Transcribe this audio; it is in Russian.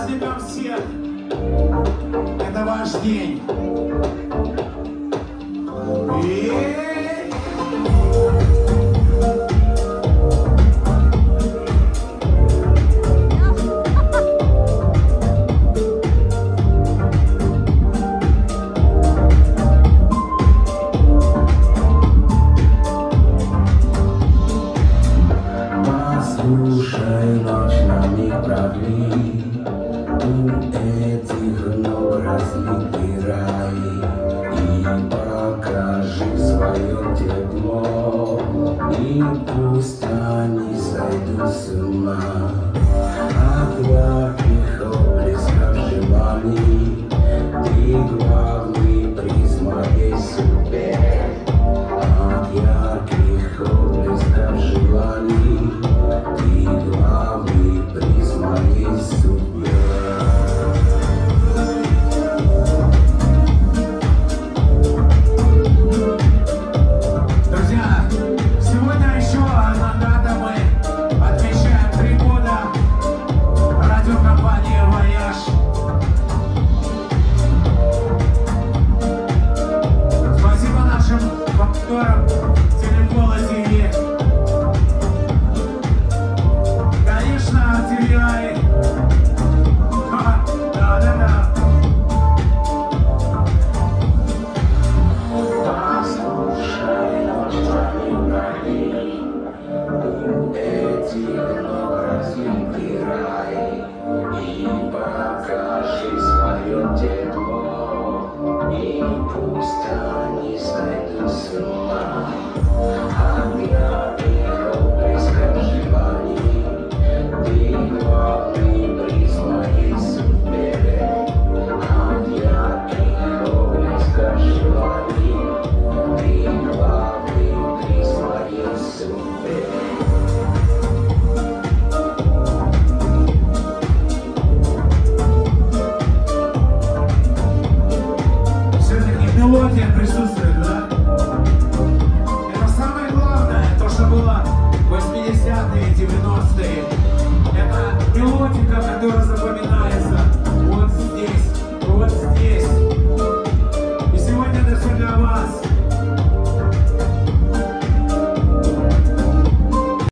праздником всех! Это ваш день! Послушай, ночь нами продли, у этих ног разлитый рай, и покажи свое тепло, и пусть они сойдут с ума от ярких отблесков желаний. Ты главный приз моей судьбы, от ярких отблесков желаний. Ты главный приз моей судьбы. Друзья, сегодня еще одна дата, мы отмечаем 3 года радиокомпании «Вояж». Спасибо нашим партнерам Телекола ТВ. Конечно, TVI. Да-да-да. Послушай, ночь твою проли, у этих ног разлитый рай, и покажи свое тепло, и пусть они сойдут с ума от ярких отблесков желаний. Ты главный приз моей судьбы, от ярких отблесков желаний. Ты главный приз моей судьбы. Все-таки мелодия присутствует, да? Это самое главное, то, что было в 80-е, 90-е. Это мелодика, которая запоминается.